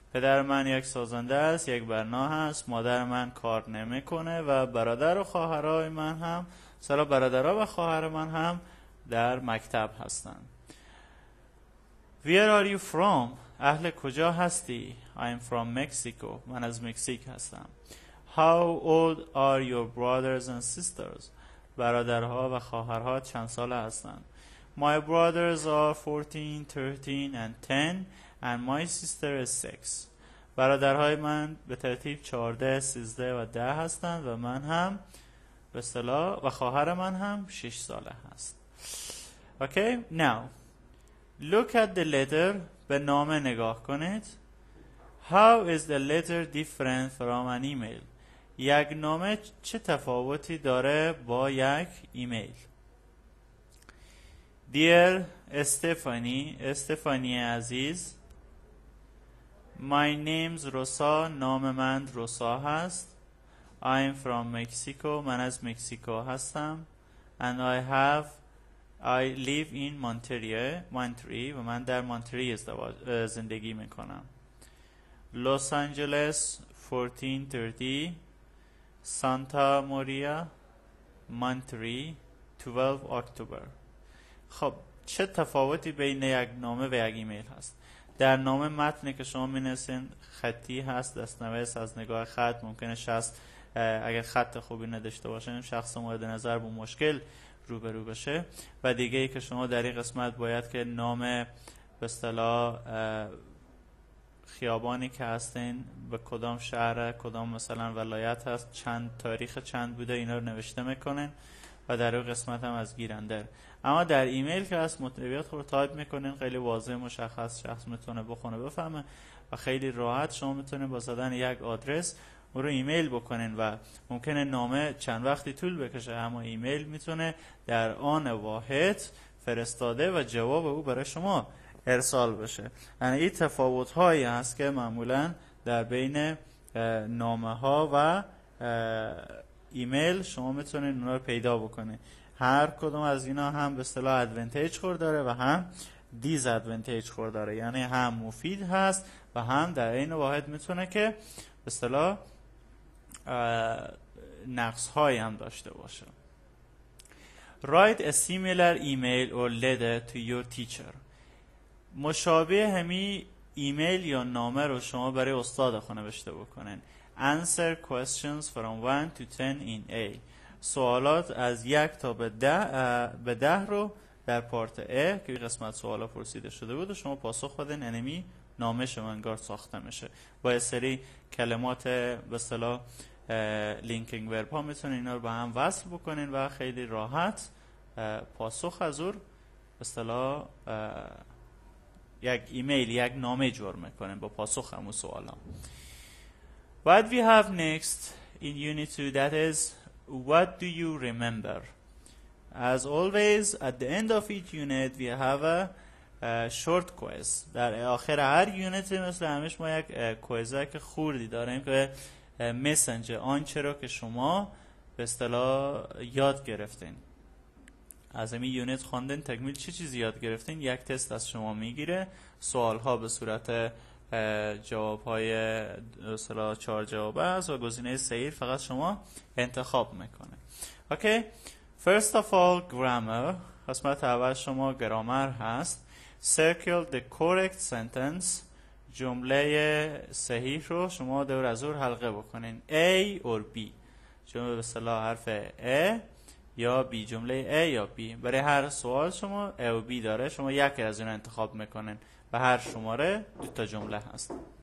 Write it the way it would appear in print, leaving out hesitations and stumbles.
پدر من یک سازنده است، یک بنا هست، مادر من کار نمیکنه و برادر و خواهرای من هم، مثلا برادرها و خواهر من هم در مکتب هستند. Where are you from? اهل کجا هستی؟ I'm from Mexico. من از مکزیک هستم. How old are your brothers and sisters? برادرها و خواهرها چند ساله هستند؟ My brothers are 14, 13 and 10 and my sister is 6. برادرهای من به ترتیب 14, 13 و 10 هستند و من هم به اصطلاح و خواهر من هم 6 ساله هست. Okay, now look at the letter. به نامه نگاه کنید. How is the letter different from an email? یک نامه چه تفاوتی داره با یک ایمیل؟ Dear استفانی عزیز. My name's روسا. نام من روسا هست. I'm from Mexico. من از مکزیکو هستم. And I live in Monterrey و من در مونتری زندگی میکنم. Los Angeles 1430 Santa Maria Monterrey 12 October. خب چه تفاوتی بین یک نامه و یک ایمیل هست؟ در نامه متنی که شما می‌نویسین خطی هست، دست‌نویس از نگاه خط ممکنه اگر خط خوبی نداشته باشین شخص مورد نظر با مشکل روبرو بشه. و دیگه ای که شما در این قسمت باید که نام به اصطلاح خیابانی که هستین، به کدام شهر، کدام مثلا ولایت هست، چند تاریخ چند بوده، اینا رو نوشته میکنین و در اون قسمت هم از گیرنده. اما در ایمیل که هست محتویات رو تایپ میکنین، خیلی واضح مشخص شخص میتونه بخونه بفهمه و خیلی راحت شما میتونه با زدن یک آدرس اون رو ایمیل بکنین و ممکنه نامه چند وقتی طول بکشه اما ایمیل میتونه در آن واحد فرستاده و جواب او برای شما ارسال بشه. یعنی این تفاوت هایی هست که معمولا در بین نامه ها و ایمیل شما میتونین اونا رو پیدا بکنین. هر کدوم از اینا هم به اصطلاح ادوانتیج خور داره و هم دیز ادوانتیج خور داره، یعنی هم مفید هست و هم در این واحد میتونه که به اصطلاح نقص هایی هم داشته باشه. Write a similar email or letter to your teacher. مشابه همی ایمیل یا نامه رو شما برای استاد خود نوشته بکنین. Answer questions from 1 to 10 in A. سوالات از 1 تا به 10 رو در پارت A که قسمت سوالا پرسیده شده بود و شما پاسخ بدین. انمی نامه شما انگار ساخته میشه با یه سری کلمات به اصطلاح لینکینگ ورب ها میتونین اینا رو با هم وصل بکنین و خیلی راحت پاسخ از اون به اصطلاح یک ایمیل، یک نامه جور میکنین با پاسخ همون سوالا. What we have next in unit 2, that is what do you remember? As always at the end of each unit we have a short quiz. در آخر هر یونیت مثل همیشه ما یک کویزک خوردی داریم که مسنج آنچه رو که شما به اصطلاح یاد گرفتین از این یونیت خواندن تکمیل چه چیزی یاد گرفتین، یک تست از شما میگیره. سوال ها به صورت جواب های اصطلاح 4 جوابه است و گزینه صحیح فقط شما انتخاب میکنه. اوکی. First of all grammar. قسمت اول شما گرامر هست. Circle the correct sentence. جمله صحیح رو شما دور از دور حلقه بکنین. A or B. جمله به اصطلاح حرف A یا B. جمله A یا B. برای هر سوال شما A و B داره. شما یکی از اینا انتخاب میکنین و هر شماره 2 تا جمله هست.